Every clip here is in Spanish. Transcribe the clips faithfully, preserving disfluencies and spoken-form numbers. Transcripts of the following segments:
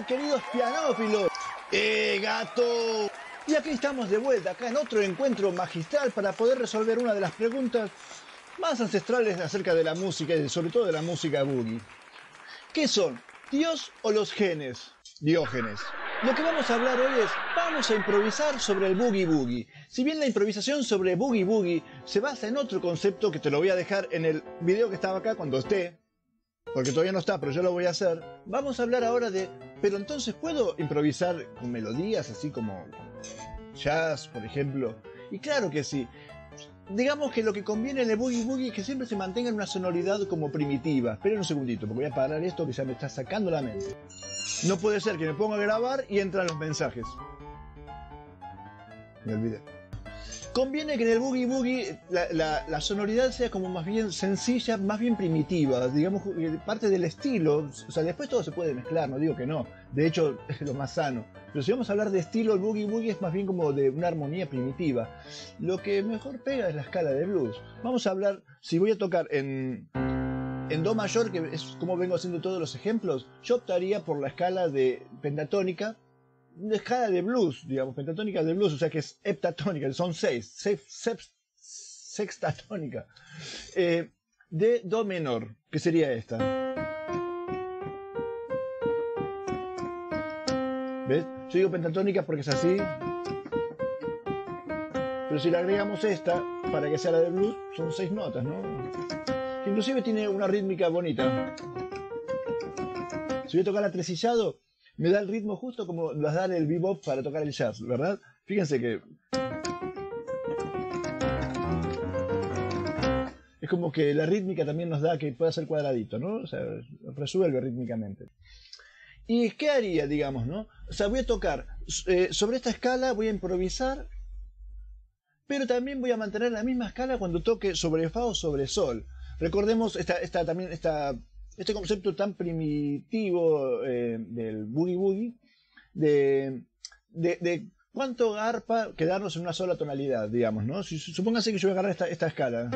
queridos pianófilos. ¡Eh, gato! Y aquí estamos de vuelta, acá en otro encuentro magistral para poder resolver una de las preguntas más ancestrales acerca de la música y sobre todo de la música boogie. ¿Qué son? ¿Dios o los genes? Diógenes. Lo que vamos a hablar hoy es, vamos a improvisar sobre el boogie boogie. Si bien la improvisación sobre boogie boogie se basa en otro concepto que te lo voy a dejar en el video que estaba acá cuando esté, porque todavía no está, pero yo lo voy a hacer. Vamos a hablar ahora de, pero entonces ¿puedo improvisar con melodías así como jazz, por ejemplo? Y claro que sí. Digamos que lo que conviene en el boogie boogie es que siempre se mantenga en una sonoridad como primitiva. Esperen un segundito, porque voy a parar esto que ya me está sacando la mente. No puede ser que me ponga a grabar y entran los mensajes. Me olvidé. Conviene que en el boogie boogie la, la, la sonoridad sea como más bien sencilla, más bien primitiva, digamos, parte del estilo. O sea, después todo se puede mezclar, no digo que no. De hecho, es lo más sano. Pero si vamos a hablar de estilo, el boogie boogie es más bien como de una armonía primitiva. Lo que mejor pega es la escala de blues. Vamos a hablar, si voy a tocar en, en do mayor, que es como vengo haciendo todos los ejemplos, yo optaría por la escala de pentatónica, una escala de blues, digamos, pentatónica de blues, o sea que es heptatónica, son seis, seis sex, sextatónica, eh, de do menor, que sería esta. ¿Ves? Yo digo pentatónica porque es así, pero si le agregamos esta, para que sea la de blues, son seis notas, ¿no? Inclusive tiene una rítmica bonita. Si voy a tocar atresillado, me da el ritmo justo como las da el bebop para tocar el jazz, ¿verdad? Fíjense que es como que la rítmica también nos da que pueda ser cuadradito, ¿no? O sea, resuelve rítmicamente. ¿Y qué haría, digamos, no? O sea, voy a tocar eh, sobre esta escala, voy a improvisar, pero también voy a mantener la misma escala cuando toque sobre fa o sobre sol. Recordemos esta, esta, también esta... este concepto tan primitivo eh, del boogie boogie, de, de, de cuánto garpa quedarnos en una sola tonalidad, digamos, ¿no? Si, supóngase que yo voy a agarrar esta, esta escala.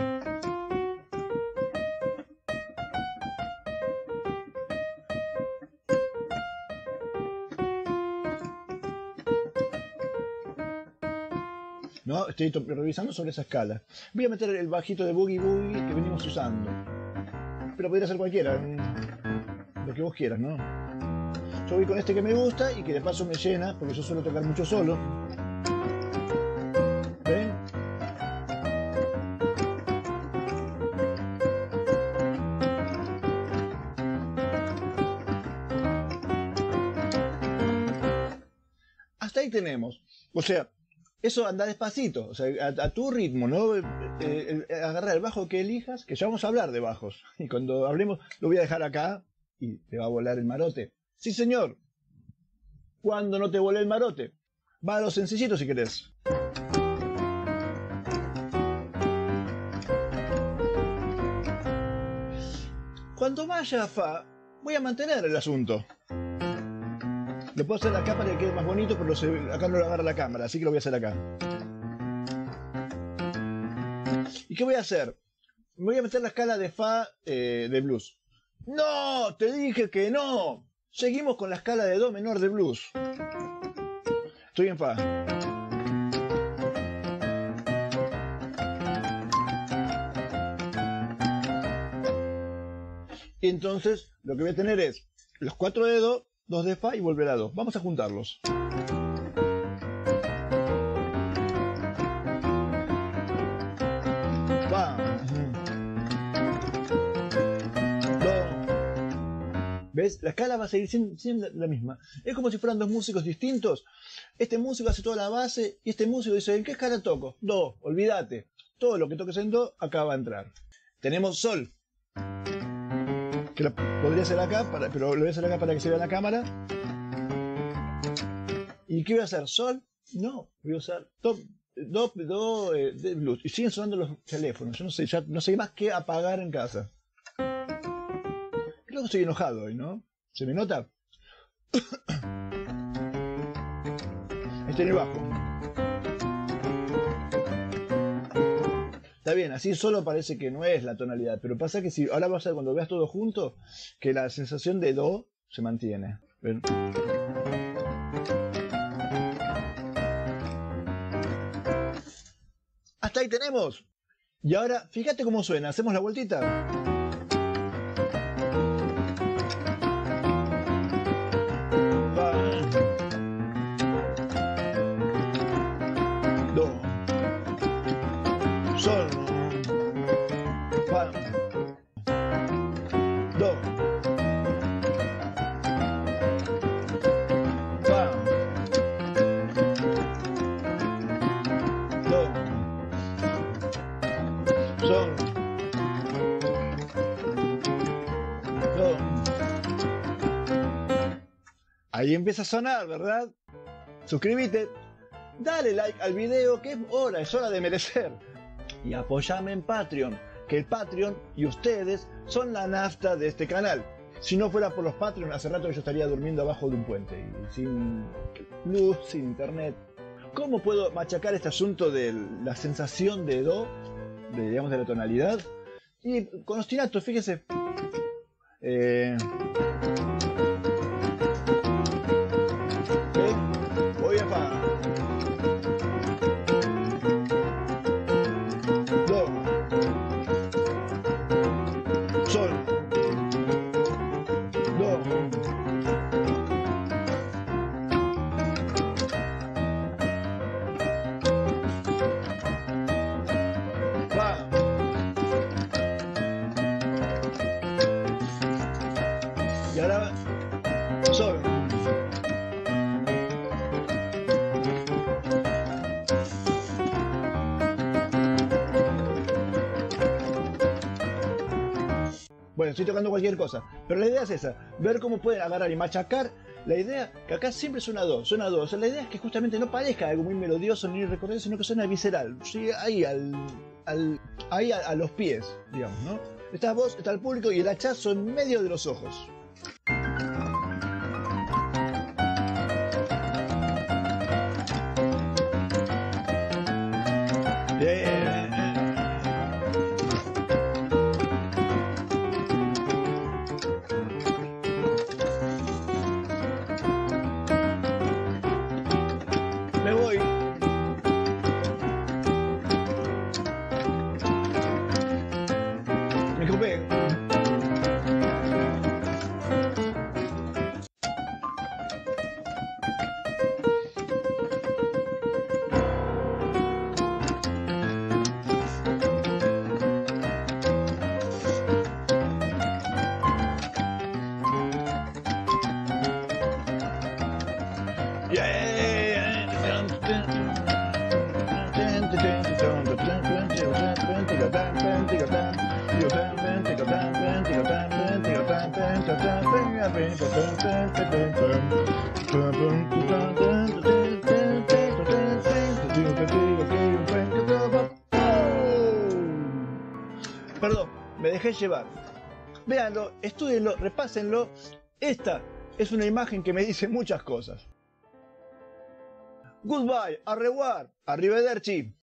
¿No? Estoy revisando sobre esa escala. Voy a meter el bajito de boogie boogie que venimos usando. Pero podría ser cualquiera, lo que vos quieras, ¿no? Yo voy con este que me gusta y que de paso me llena, porque yo suelo tocar mucho solo. ¿Ven? Hasta ahí tenemos. O sea, eso anda despacito, o sea, a, a tu ritmo, ¿no? Eh, eh, agarrar el bajo que elijas, que ya vamos a hablar de bajos. Y cuando hablemos, lo voy a dejar acá y te va a volar el marote. Sí, señor. ¿Cuándo no te volé el marote? Va a lo sencillito si querés. Cuando vaya a fa, voy a mantener el asunto. Lo puedo hacer acá para que quede más bonito, pero se, acá no lo agarra la cámara, así que lo voy a hacer acá. ¿Y qué voy a hacer? Me voy a meter la escala de fa eh, de blues. ¡No! ¡Te dije que no! Seguimos con la escala de do menor de blues. Estoy en fa. Y entonces lo que voy a tener es los cuatro de do, dos de fa y volver a do. Vamos a juntarlos. Fa. Do. ¿Ves? La escala va a seguir siendo, siendo la misma. Es como si fueran dos músicos distintos. Este músico hace toda la base y este músico dice, ¿en qué escala toco? Do. Olvídate. Todo lo que toques en do acá va a entrar. Tenemos sol. Que lo podría hacer acá, para, pero lo voy a hacer acá para que se vea la cámara. ¿Y qué voy a hacer? ¿Sol? No, voy a usar do, do, do eh, de blues. Y siguen sonando los teléfonos. Yo no sé, ya no sé más qué apagar en casa. Creo que estoy enojado hoy, ¿no? ¿Se me nota? Este en el bajo. Está bien, así solo parece que no es la tonalidad, pero pasa que si ahora vas a ver cuando veas todo junto, que la sensación de do se mantiene. Ven. Hasta ahí tenemos. Y ahora, fíjate cómo suena. Hacemos la vueltita. Do, sol, fa, do, fa, do, sol, do. Ahí empieza a sonar, ¿verdad? Suscríbete. Dale like al video, que es hora, es hora de merecer. Y apóyame en Patreon, que el Patreon y ustedes son la nafta de este canal. Si no fuera por los Patreon, hace rato yo estaría durmiendo abajo de un puente, y sin luz, sin internet. ¿Cómo puedo machacar este asunto de la sensación de do, de, digamos, de la tonalidad? Y con ostinato, fíjese. Eh... ¿Eh? Voy a fa. Sol, do, fa, y ahora sol. Bueno, estoy tocando cualquier cosa, pero la idea es esa, ver cómo pueden agarrar y machacar. La idea, que acá siempre suena do, suena do, o sea, la idea es que justamente no parezca algo muy melodioso ni recordado, sino que suena visceral, ¿sí? Ahí, al, al, ahí a, a los pies, digamos, ¿no? Está vos, está el público y el hachazo en medio de los ojos. Bien. Me voy. Me copé. Perdón, me dejé llevar. Véanlo, estúdienlo, repásenlo. Esta es una imagen que me dice muchas cosas. Goodbye, au revoir, arrivederci.